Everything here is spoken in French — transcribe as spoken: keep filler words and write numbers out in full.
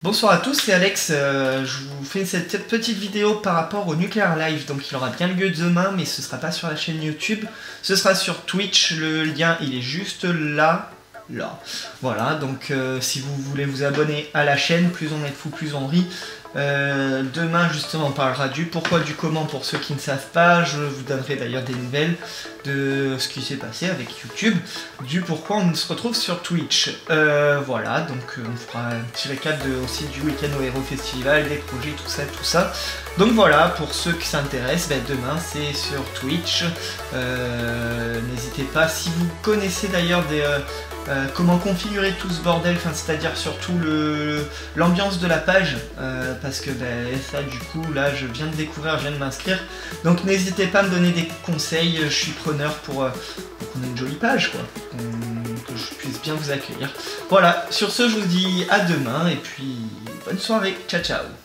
Bonsoir à tous, c'est Alex, euh, je vous fais cette petite vidéo par rapport au Nuclear Live, donc il aura bien lieu demain, mais ce sera pas sur la chaîne YouTube, ce sera sur Twitch, le lien il est juste là, là. Voilà, donc euh, si vous voulez vous abonner à la chaîne, plus on est fou, plus on rit. Euh, demain justement on parlera du pourquoi, du comment pour ceux qui ne savent pas. Je vous donnerai d'ailleurs des nouvelles de ce qui s'est passé avec YouTube, du pourquoi on se retrouve sur Twitch. Euh, voilà, donc euh, on fera un petit récap de, aussi du week-end au Hero Festival, des projets, tout ça, tout ça. Donc voilà, pour ceux qui s'intéressent, ben, demain c'est sur Twitch. Euh, N'hésitez pas, si vous connaissez d'ailleurs des... Euh, Euh, comment configurer tout ce bordel, enfin, c'est-à-dire surtout l'ambiance de la page, euh, parce que ben, ça du coup là je viens de découvrir, je viens de m'inscrire, donc n'hésitez pas à me donner des conseils, je suis preneur pour, euh, pour qu'on ait une jolie page, quoi, que je puisse bien vous accueillir. Voilà, sur ce je vous dis à demain et puis bonne soirée, ciao ciao.